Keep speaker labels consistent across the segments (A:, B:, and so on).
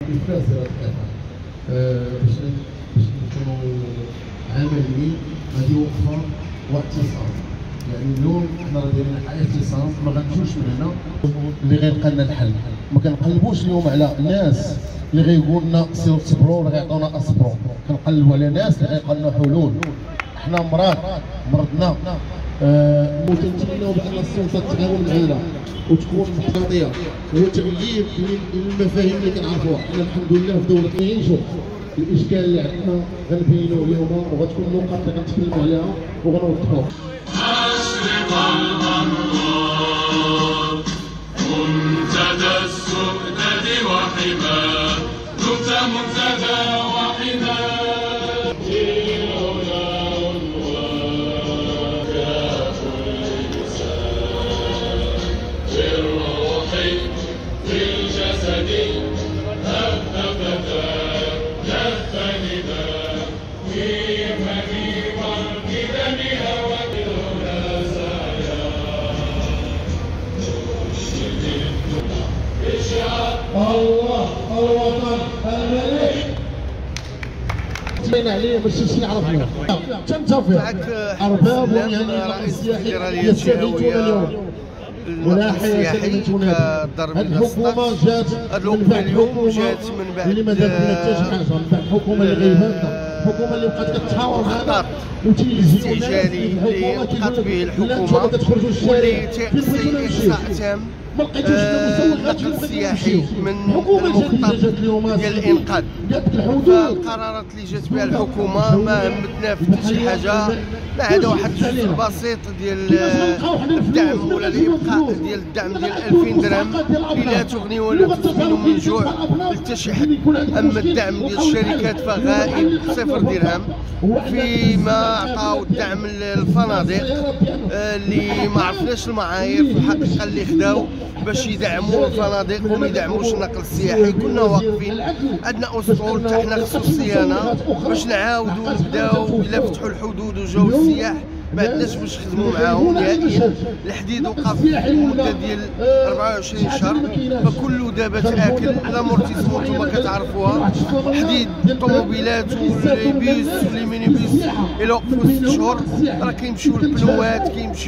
A: إفلاس هذا القطاع باش نكونوا عمليين. هذه وقفة واعتصام، يعني اليوم حنا راه دايرين اعتصام، ما غنمشيوش من هنا اللي غيلقى لنا الحل. ما كنقلبوش اليوم على الناس اللي غيقول لنا سيروا تصبروا ولا غيعطونا اصبروا، كنقلبوا على ناس اللي غيلقى لنا حلول. حنا مرضنا وتنتمناو بان السلطه تتعاون معنا وتكون محتاطيه وتغيير من المفاهيم اللي كنعرفوها. حنا الحمد لله في دوله كنعيشوا الاشكال اللي عندنا غنبينوه اليوم، وغتكون نقاط اللي غنتكلموا عليها وغنوضحوها.
B: أشرق الأنوار منتدى السؤدد وحماه، دمت منتدى وحماه جيلنا عنوان يا كل إنسان في الروح في الجسد هبهبتا جف نداء في فمي والقدم هوى
A: الله الوطن الملك تبين عليه باش نعرفوا تنتفق ارباب يعني السياحي يستغيثون اليوم ولا حياة لمن تنادي. هذه الحكومة جات من بعد حكومة اللي ما دارت لنا حتى شي حاجة، من بعد الحكومة اللي غيبانة، الحكومه اللي بقات كتحاور معنا وتيجي
C: استعجالي اللي بقات به الحكومه واللي تيقصي تام النقل السياحي من المخطط ديال الانقاذ. فالقرارات اللي جات بها الحكومه ما همتنا في حتى شي حاجه، لا هذا واحد الجزء بسيط ديال الدعم ولا الابقاء ديال الدعم ديال 2000 درهم اللي لا تغني ولا تسمن من جوع حتى شي حد. اما الدعم ديال الشركات فغائب 0 درهم. فيما عطاو الدعم للفنادق اللي ما عرفناش المعايير في الحقيقه اللي خداو باش يدعموا الفنادق وما يدعموش النقل السياحي. كنا واقفين عندنا اسطول حتى حنا خصو صيانه باش نعاودوا نبداو الا فتحوا الحدود وجاو السياح ما عندناش باش نخدموا معاهم نهائيا. الحديد وقف مده ديال 24 شهر، فكله دابا تاكل. الامورتيسمون نتوما كتعرفوها، حديد الطوموبيلات والليبيس والمينيبيس الى وقفوا 6 شهور راه كيمشيو للبلوات، كيمشيو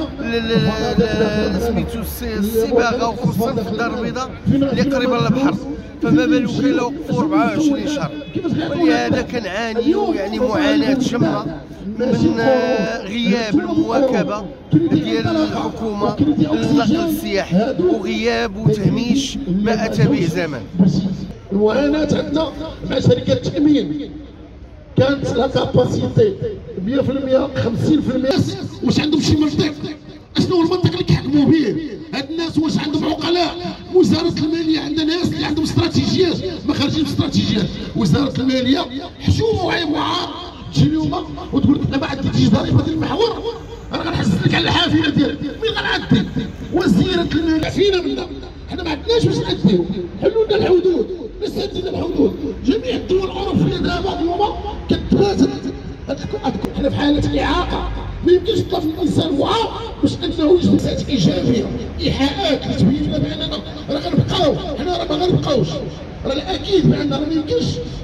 C: سميتو الصباغه وخصوصا في الدار البيضاء اللي قريبه للبحر، فما بالك الا وقفوا 24 شهر. ولهذا كنعانيو يعني معاناه شمه من غياب المواكبه ديال الحكومه للنقل السياحي وغياب وتهميش ما اتى به زمان.
A: المعاناه عندنا مع شركات التامين كانت لها كاباسيتي 100% 50%. واش عندهم شي منطق؟ اشنو هو المنطق اللي كيحكموا به؟ هاد الناس واش عندهم عقلاء؟ وزاره الماليه عندنا ناس اللي عندهم استراتيجيات ما خارجين باستراتيجيات. وزاره الماليه حشومه وعار تجي اليوم وتقول لك ما عديتيش ضريبه المحور، انا غنحسس لك على الحافله ديالك. مين غنعدي؟ وزيره الماليه فينا منا، حنا ما عندناش باش نعديو. حلوا لنا الحدود، نستهدينا الحدود. جميع الدول الاوروبيه دابا اليوم كتباتت حنا في حاله اعاقه، ما يمكنش يطلع في الانسان وعاء باش انه يجبد ذات ايجابيه، ايحاءات اللي تبين لنا باننا راه غنبقاو. حنا راه ما غنبقاوش، راه الاكيد باننا ما يمكنش